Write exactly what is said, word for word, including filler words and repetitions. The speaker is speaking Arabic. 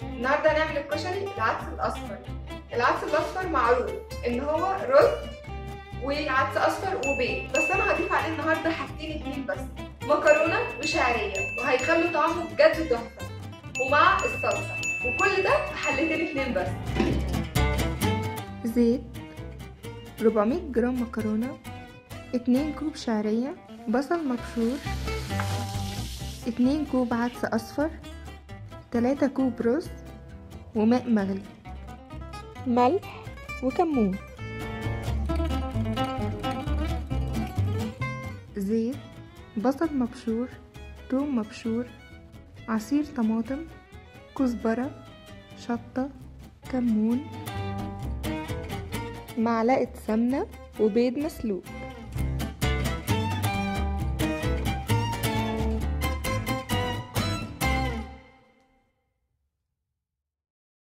النهارده هنعمل الكشري العدس الاصفر. العدس الاصفر معروف ان هو رز وعدس اصفر وبيض، بس انا هضيف عليه النهارده حاجتين اتنين بس، مكرونه وشعريه، وهيخلوا طعمه بجد تحفه، ومع الصلصه، وكل ده في حلتين اتنين بس. زيت، أربعمية جرام مكرونه، اتنين كوب شعريه، بصل مبشور، اتنين كوب عدس اصفر، تلاتة كوب رز، وماء مغلي، ملح وكمون. زيت، بصل مبشور، توم مبشور، عصير طماطم، كزبرة، شطة، كمون، معلقة سمنة، وبيض مسلوق.